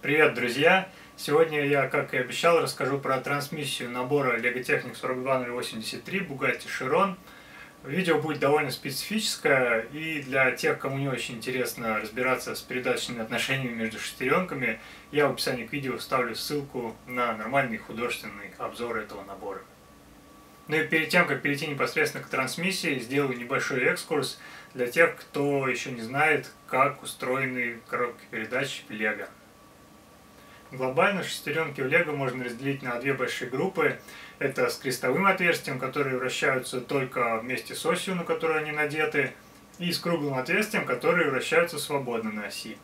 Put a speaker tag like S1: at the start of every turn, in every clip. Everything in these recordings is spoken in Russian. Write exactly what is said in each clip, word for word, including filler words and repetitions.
S1: Привет, друзья! Сегодня я, как и обещал, расскажу про трансмиссию набора LEGO Technic сорок два ноль восемьдесят три Bugatti Chiron. Видео будет довольно специфическое, и для тех, кому не очень интересно разбираться с передаточными отношениями между шестеренками, я в описании к видео вставлю ссылку на нормальный художественный обзор этого набора. Ну и перед тем, как перейти непосредственно к трансмиссии, сделаю небольшой экскурс для тех, кто еще не знает, как устроены коробки передач в LEGO. Глобально шестеренки в LEGO можно разделить на две большие группы. Это с крестовым отверстием, которые вращаются только вместе с осью, на которую они надеты, и с круглым отверстием, которые вращаются свободно на оси.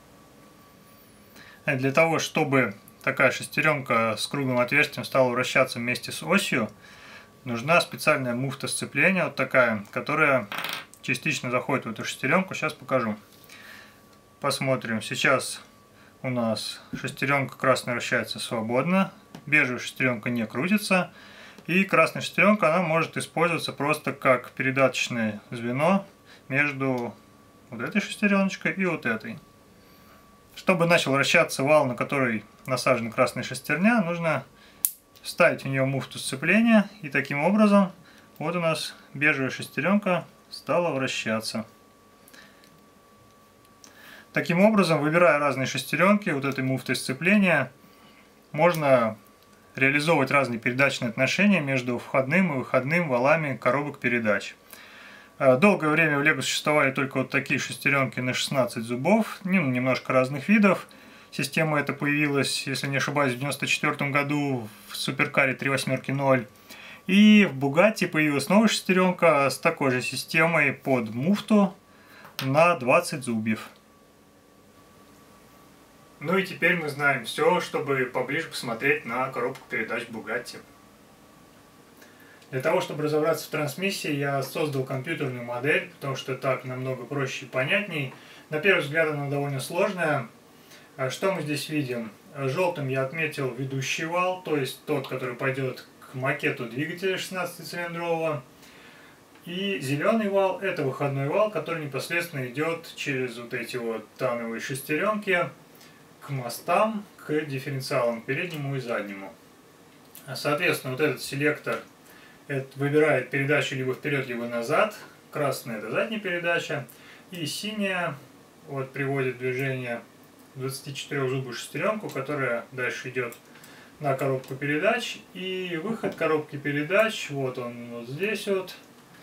S1: Для того, чтобы такая шестеренка с круглым отверстием стала вращаться вместе с осью, нужна специальная муфта сцепления, вот такая, которая частично заходит в эту шестеренку. Сейчас покажу. Посмотрим. Сейчас у нас шестеренка красная вращается свободно, бежевая шестеренка не крутится, и красная шестеренка, она может использоваться просто как передаточное звено между вот этой шестереночкой и вот этой. Чтобы начал вращаться вал, на который насажена красная шестерня, нужно вставить в нее муфту сцепления, и таким образом вот у нас бежевая шестеренка стала вращаться. Таким образом, выбирая разные шестеренки вот этой муфтой сцепления, можно реализовывать разные передаточные отношения между входным и выходным валами коробок передач. Долгое время в LEGO существовали только вот такие шестеренки на шестнадцать зубов, немножко разных видов. Система эта появилась, если не ошибаюсь, в девяносто четвёртом году в суперкаре три восемерки ноль. И в Bugatti появилась новая шестеренка с такой же системой под муфту на двадцать зубьев. Ну и теперь мы знаем все, чтобы поближе посмотреть на коробку передач Bugatti. Для того, чтобы разобраться в трансмиссии, я создал компьютерную модель, потому что так намного проще и понятней. На первый взгляд она довольно сложная. Что мы здесь видим? Желтым я отметил ведущий вал, то есть тот, который пойдет к макету двигателя шестнадцатицилиндрового. И зеленый вал — это выходной вал, который непосредственно идет через вот эти вот тановые шестеренки к мостам, к дифференциалам переднему и заднему. Соответственно, вот этот селектор это выбирает передачу либо вперед, либо назад. Красная — это задняя передача, и синяя вот приводит в движение двадцатичетырёхзубую шестеренку, которая дальше идет на коробку передач. И выход коробки передач, вот он вот здесь вот,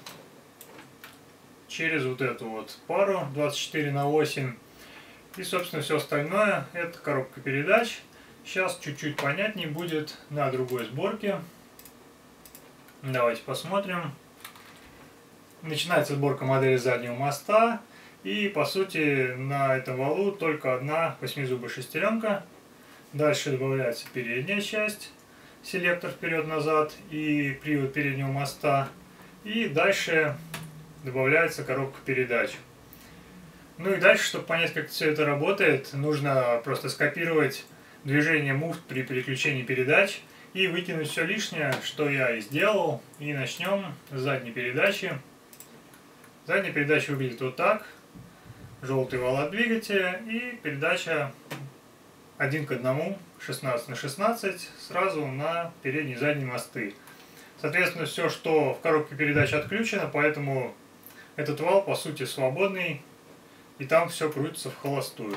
S1: через вот эту вот пару двадцать четыре на восемь. И, собственно, все остальное — это коробка передач. Сейчас чуть-чуть понятнее будет на другой сборке. Давайте посмотрим. Начинается сборка модели заднего моста. И, по сути, на этом валу только одна восьмизубая шестеренка. Дальше добавляется передняя часть, селектор вперед-назад и привод переднего моста. И дальше добавляется коробка передач. Ну и дальше, чтобы понять, как все это работает, нужно просто скопировать движение муфт при переключении передач и выкинуть все лишнее, что я и сделал. И начнем с задней передачи. Задняя передача выглядит вот так. Желтый вал от двигателя и передача один к одному, шестнадцать на шестнадцать, сразу на передние и задние мосты. Соответственно, все, что в коробке передач, отключено, поэтому этот вал, по сути, свободный, и там все крутится в холостую.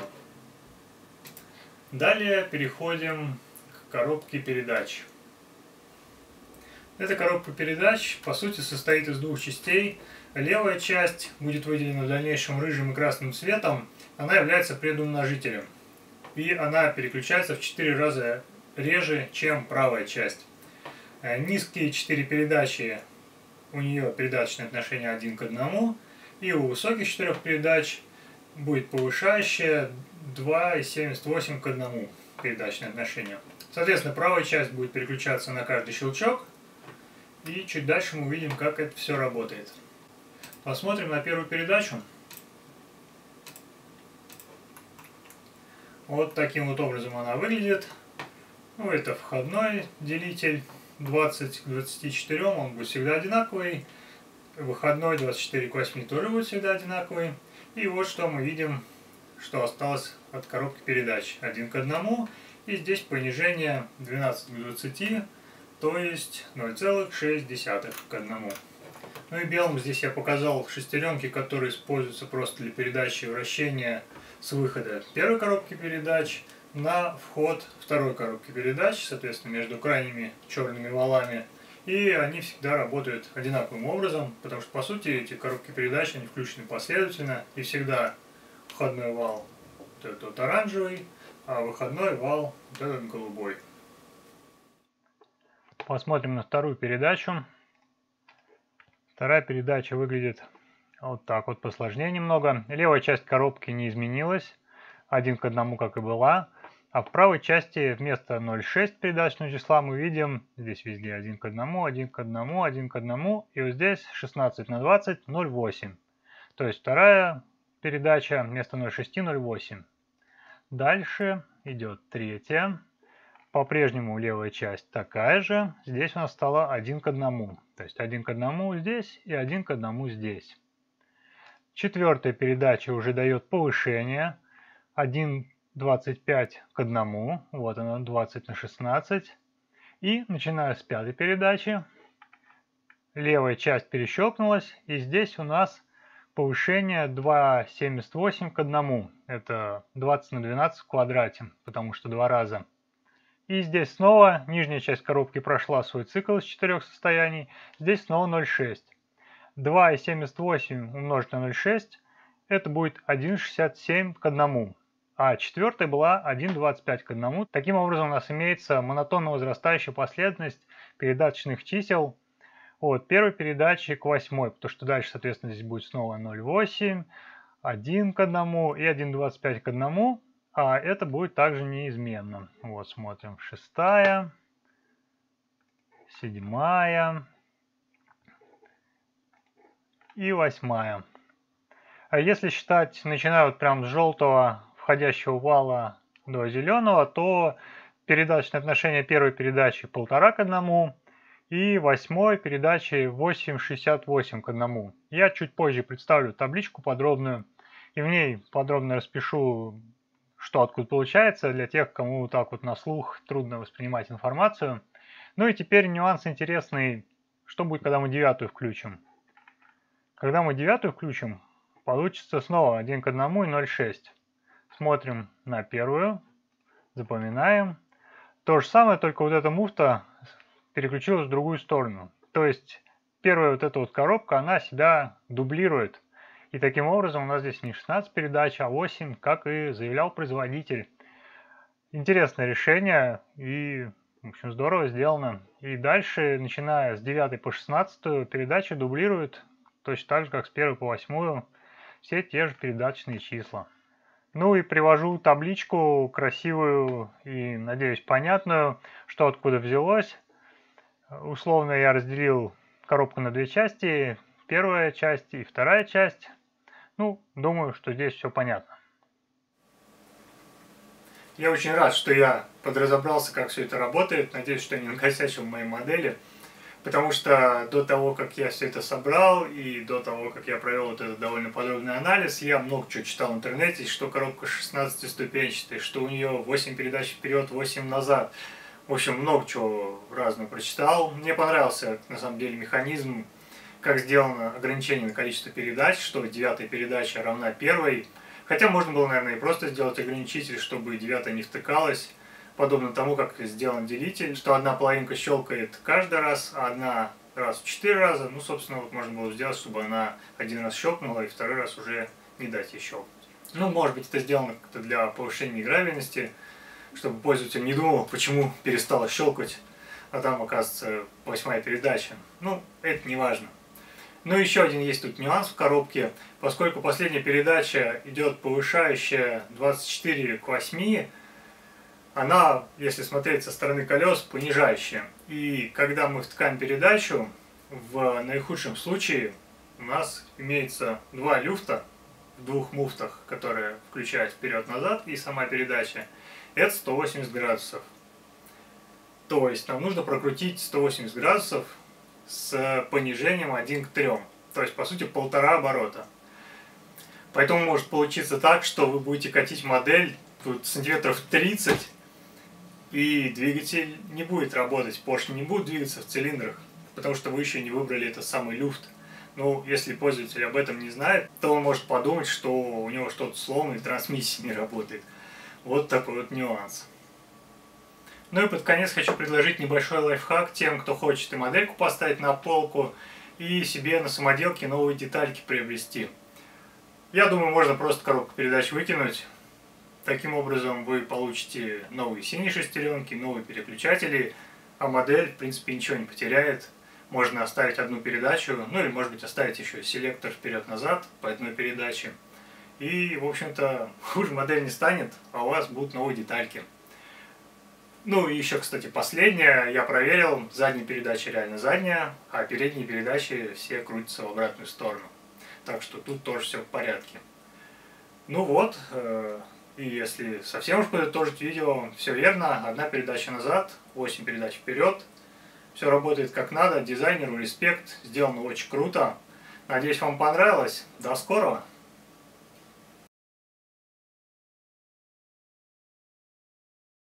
S1: Далее переходим к коробке передач. Эта коробка передач, по сути, состоит из двух частей. Левая часть будет выделена в дальнейшем рыжим и красным цветом. Она является предумножителем. И она переключается в четыре раза реже, чем правая часть. Низкие четыре передачи, у нее передаточное отношение один к одному. И у высоких четырех передач будет повышающее два и семьдесят восемь к одному передаточное отношение. Соответственно, правая часть будет переключаться на каждый щелчок. И чуть дальше мы увидим, как это все работает. Посмотрим на первую передачу. Вот таким вот образом она выглядит. Ну, это входной делитель двадцать к двадцати четырем, он будет всегда одинаковый. Выходной двадцать четыре к восьми тоже будет всегда одинаковый. И вот что мы видим, что осталось от коробки передач, один к одному. И здесь понижение двенадцать к двадцати, то есть ноль целых шесть десятых к одному. Ну и белым здесь я показал шестеренки, которые используются просто для передачи вращения с выхода первой коробки передач на вход второй коробки передач, соответственно, между крайними черными валами. И они всегда работают одинаковым образом, потому что, по сути, эти коробки передач, они включены последовательно, и всегда входной вал вот этот вот оранжевый, а выходной вал вот этот голубой. Посмотрим на вторую передачу. Вторая передача выглядит вот так вот, посложнее немного. Левая часть коробки не изменилась, один к одному, как и была. А в правой части вместо ноль целых шесть передачного числа мы видим здесь везде один к одному, один к одному, один к одному. И вот здесь шестнадцать на двадцать, ноль целых восемь. То есть вторая передача вместо ноль целых шесть, ноль целых восемь. Дальше идет третья. По-прежнему левая часть такая же. Здесь у нас стало один к одному. То есть один к одному здесь и один к одному здесь. Четвертая передача уже дает повышение. один целых двадцать пять к одному. Вот она, двадцать на шестнадцать. И начиная с пятой передачи, левая часть перещелкнулась. И здесь у нас повышение два целых семьдесят восемь к одному. Это двадцать на двенадцать в квадрате, потому что два раза. И здесь снова нижняя часть коробки прошла свой цикл из четырех состояний. Здесь снова ноль целых шесть. два целых семьдесят восемь умножить на ноль целых шесть, это будет один целых шестьдесят семь к одному. А четвертая была один целых двадцать пять к одному. Таким образом, у нас имеется монотонно возрастающая последовательность передаточных чисел от первой передачи к восьмой. Потому что дальше, соответственно, здесь будет снова ноль целых восемь, один к одному и один целых двадцать пять к одному. А это будет также неизменно. Вот смотрим. Шестая, седьмая и восьмая. А если считать, начиная вот прям с желтого входящего вала до зеленого, то передаточное отношение первой передачи полтора к одному и восьмой передачи восемь целых шестьдесят восемь к одному. Я чуть позже представлю табличку подробную и в ней подробно распишу, что откуда получается, для тех, кому вот так вот на слух трудно воспринимать информацию. Ну и теперь нюанс интересный, что будет, когда мы девятую включим. Когда мы девятую включим, получится снова один к одному и ноль целых шесть. Смотрим на первую, запоминаем. То же самое, только вот эта муфта переключилась в другую сторону. То есть первая вот эта вот коробка, она себя дублирует. И таким образом у нас здесь не шестнадцать передач, а восемь, как и заявлял производитель. Интересное решение и, в общем, здорово сделано. И дальше, начиная с девятой по шестнадцатую, передачи дублируют точно так же, как с первой по восьмую, все те же передаточные числа. Ну и привожу табличку красивую и, надеюсь, понятную, что откуда взялось. Условно я разделил коробку на две части. Первая часть и вторая часть. Ну, думаю, что здесь все понятно. Я очень рад, что я подразобрался, как все это работает. Надеюсь, что я не накосячил в моей модели. Потому что до того, как я все это собрал, и до того, как я провел вот этот довольно подробный анализ, я много чего читал в интернете, что коробка шестнадцатиступенчатая, что у нее восемь передач вперед, восемь назад. В общем, много чего разного прочитал. Мне понравился, на самом деле, механизм, как сделано ограничение на количество передач, что девятая передача равна первой. Хотя можно было, наверное, и просто сделать ограничитель, чтобы девятая не втыкалась. Подобно тому, как сделан делитель, что одна половинка щелкает каждый раз, а одна раз в четыре раза. Ну, собственно, вот можно было сделать, чтобы она один раз щелкнула, и второй раз уже не дать ей щелкнуть. Ну, может быть, это сделано как-то для повышения играбельности, чтобы пользователь не думал, почему перестала щелкать, а там, оказывается, восьмая передача. Ну, это не важно. Ну, еще один есть тут нюанс в коробке. Поскольку последняя передача идет повышающая двадцать четыре к восьми, она, если смотреть со стороны колес, понижающая. И когда мы втыкаем передачу, в наихудшем случае у нас имеется два люфта в двух муфтах, которые включают вперед-назад, и сама передача. Это сто восемьдесят градусов. То есть нам нужно прокрутить сто восемьдесят градусов с понижением один к трем. То есть, по сути, полтора оборота. Поэтому может получиться так, что вы будете катить модель тут сантиметров тридцать, и двигатель не будет работать, поршни не будут двигаться в цилиндрах, потому что вы еще не выбрали этот самый люфт. Ну, если пользователь об этом не знает, то он может подумать, что у него что-то сломано и трансмиссия не работает. Вот такой вот нюанс. Ну и под конец хочу предложить небольшой лайфхак тем, кто хочет и модельку поставить на полку, и себе на самоделке новые детальки приобрести. Я думаю, можно просто коробку передач выкинуть. Таким образом вы получите новые синие шестеренки, новые переключатели, а модель в принципе ничего не потеряет. Можно оставить одну передачу, ну или может быть оставить еще селектор вперед-назад по одной передаче. И в общем-то хуже модель не станет, а у вас будут новые детальки. Ну и еще, кстати, последнее, я проверил, задняя передача реально задняя, а передние передачи все крутятся в обратную сторону. Так что тут тоже все в порядке. Ну вот, и если совсем уж подытожить видео, все верно, одна передача назад, восемь передач вперед. Все работает как надо, дизайнеру респект, сделано очень круто. Надеюсь, вам понравилось. До скорого!